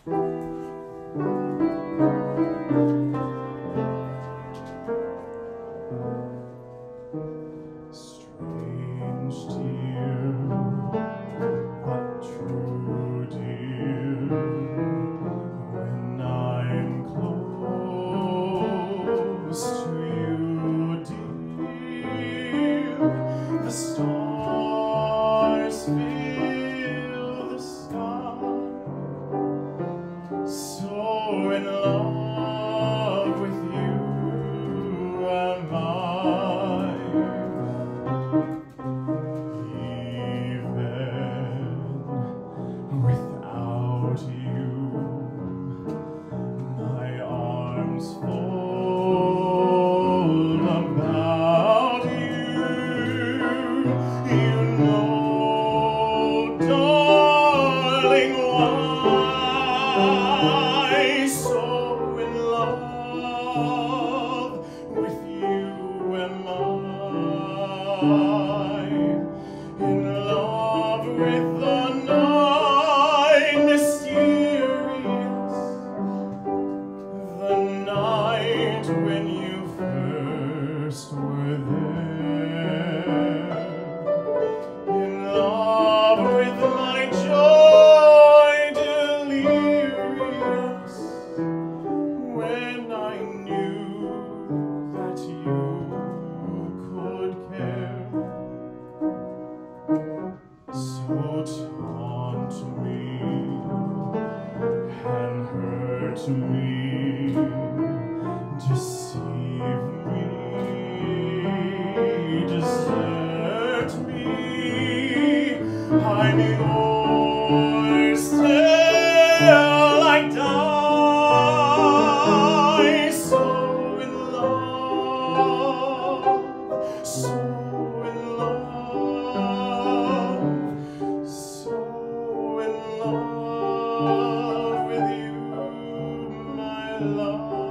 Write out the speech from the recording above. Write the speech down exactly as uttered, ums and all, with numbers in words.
Strange, dear, but true, dear, when I'm close to you, dear, the stars fill the sky, so in love with you am I. Without you, my arms fold about you. You know, darling, why so in love with you am I. In love with the night mysterious, the night when you first were there. In love with my joy delirious, when I knew that you could care. So taunt me and hurt me, deceive me, desert me. I'm yours till I die. So in love, so in love, so in love with you, my love.